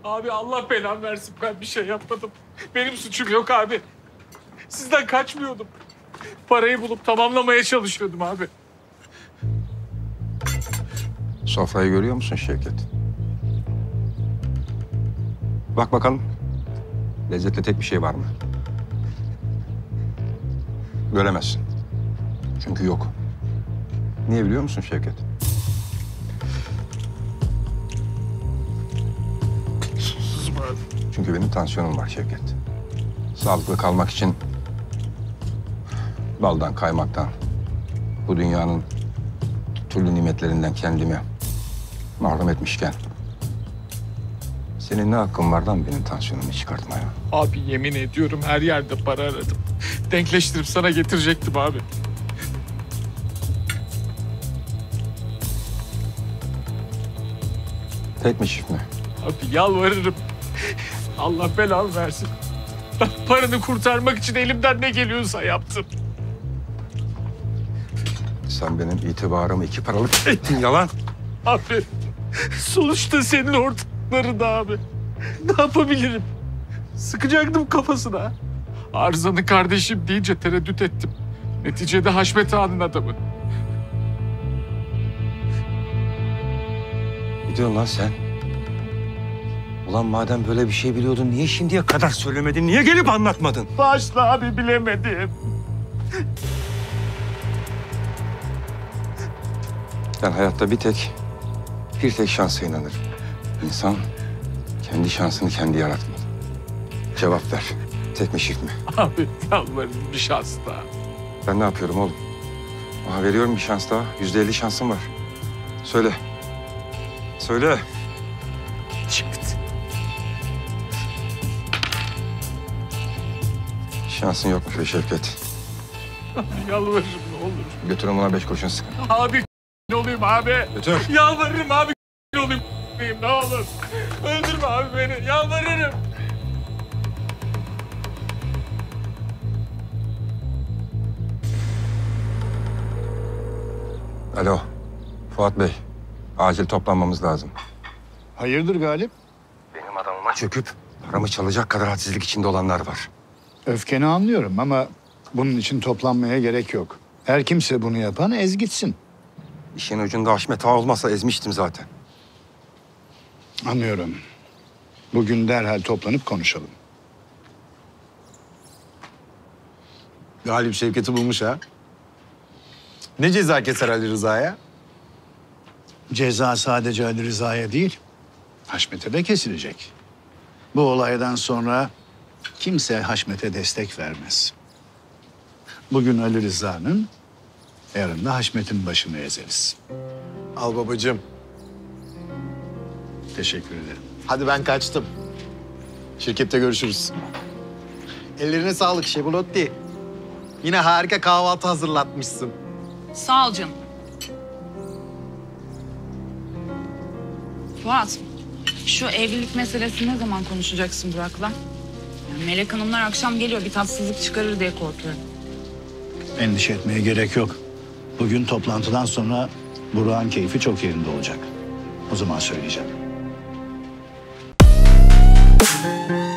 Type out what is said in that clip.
Abi Allah belamı versin, ben bir şey yapmadım. Benim suçum yok abi. Sizden kaçmıyordum. Parayı bulup tamamlamaya çalışıyordum abi. Sofrayı görüyor musun Şevket? Bak bakalım. Lezzetli tek bir şey var mı? Göremezsin. Çünkü yok. Niye biliyor musun Şevket? Susuzum abi. Çünkü benim tansiyonum var Şevket. Sağlıklı kalmak için baldan, kaymaktan, bu dünyanın türlü nimetlerinden kendimi mahrum etmişken senin ne hakkın var lan benim tansiyonumu çıkartmaya? Abi yemin ediyorum her yerde para aradım. Denkleştirip sana getirecektim abi. Tek mi çift mi? Abi yalvarırım. Allah belamı versin. Ben paranı kurtarmak için elimden ne geliyorsa yaptım. Sen benim itibarımı iki paralık ettin yalan. Abi sonuçta senin ortaklarında abi. Ne yapabilirim? Sıkacaktım kafasına. Arızanın kardeşim deyince tereddüt ettim. Neticede Haşmet Ağa'nın adamı. Ne diyorsun lan sen? Ulan madem böyle bir şey biliyordun niye şimdiye kadar söylemedin? Niye gelip anlatmadın? Başla abi, bilemedim. Ben hayatta bir tek şansa inanırım. İnsan kendi şansını kendi yaratmalı. Cevap ver. Tek mi çift mi? Abi yalvarırım, bir şans daha. Ben ne yapıyorum oğlum? Aha, veriyorum bir şans daha. %50 şansım var. Söyle. Söyle. Çıktı. Şansın yokmuş be Şevket. Abi yalvarırım, ne olur. Götürün buna 5 kurşun sıkın. Abi ne olayım abi? Götür. Yalvarırım abi, ne olayım ne olur. Öldürme abi beni, yalvarırım. Alo. Fuat Bey. Acil toplanmamız lazım. Hayırdır Galip? Benim adamıma çöküp paramı çalacak kadar hadsizlik içinde olanlar var. Öfkeni anlıyorum ama bunun için toplanmaya gerek yok. Her kimse bunu yapan ez gitsin. İşin ucunda Haşmet Ağa olmasa ezmiştim zaten. Anlıyorum. Bugün derhal toplanıp konuşalım. Galip Şevket'i bulmuş ha. Ne ceza keser Ali Rıza'ya? Ceza sadece Ali Rıza'ya değil, Haşmet'e de kesilecek. Bu olaydan sonra kimse Haşmet'e destek vermez. Bugün Ali Rıza'nın, yarın da Haşmet'in başını ezeriz. Al babacığım. Teşekkür ederim. Hadi ben kaçtım. Şirkette görüşürüz. Ellerine sağlık Şebulotti. Yine harika kahvaltı hazırlatmışsın. Sağ ol canım. Fuat, şu evlilik meselesini ne zaman konuşacaksın Burak'la? Yani Melek Hanımlar akşam geliyor, bir tatsızlık çıkarır diye korkuyorum. Endişe etmeye gerek yok. Bugün toplantıdan sonra Burak'ın keyfi çok yerinde olacak. O zaman söyleyeceğim.